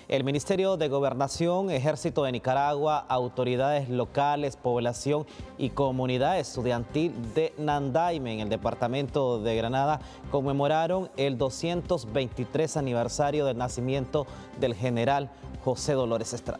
El Ministerio de Gobernación, Ejército de Nicaragua, autoridades locales, población y comunidad estudiantil de Nandaime, en el departamento de Granada, conmemoraron el 223 aniversario del nacimiento del general José Dolores Estrada.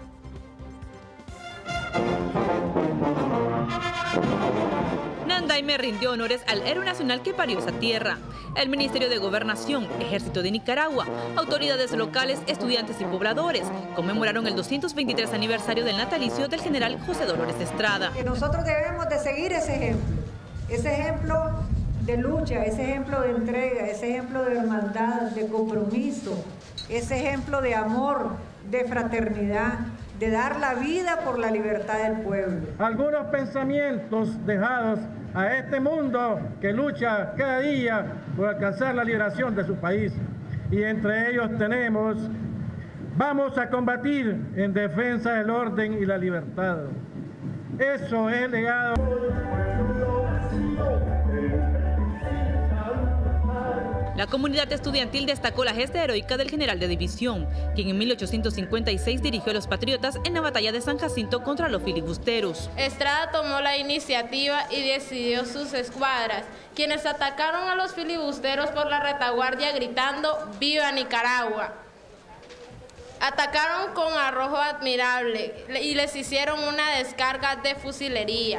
Nandaime rindió honores al héroe nacional que parió esa tierra. El Ministerio de Gobernación, Ejército de Nicaragua, autoridades locales, estudiantes y pobladores conmemoraron el 223 aniversario del natalicio del general José Dolores Estrada. Que nosotros debemos de seguir ese ejemplo de lucha, ese ejemplo de entrega, ese ejemplo de hermandad, de compromiso, ese ejemplo de amor, de fraternidad, de dar la vida por la libertad del pueblo. Algunos pensamientos dejados a este mundo que lucha cada día por alcanzar la liberación de su país. Y entre ellos tenemos: vamos a combatir en defensa del orden y la libertad. Eso es el legado. La comunidad estudiantil destacó la gesta heroica del general de división, quien en 1856 dirigió a los patriotas en la batalla de San Jacinto contra los filibusteros. Estrada tomó la iniciativa y decidió sus escuadras, quienes atacaron a los filibusteros por la retaguardia gritando ¡Viva Nicaragua! Atacaron con arrojo admirable y les hicieron una descarga de fusilería.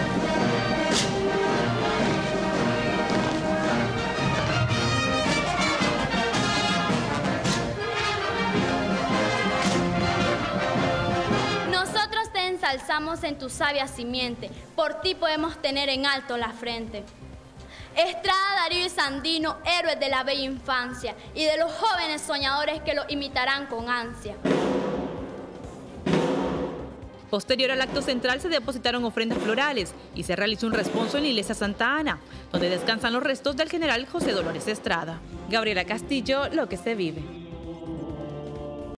Ensalzamos en tu sabia simiente, por ti podemos tener en alto la frente. Estrada, Darío y Sandino, héroes de la bella infancia y de los jóvenes soñadores que lo imitarán con ansia. Posterior al acto central se depositaron ofrendas florales y se realizó un responso en la iglesia Santa Ana, donde descansan los restos del general José Dolores Estrada. Gabriela Castillo, Lo que se vive.